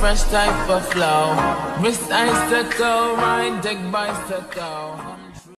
fresh type of flow. Wrist icicle, ride deck bicycle.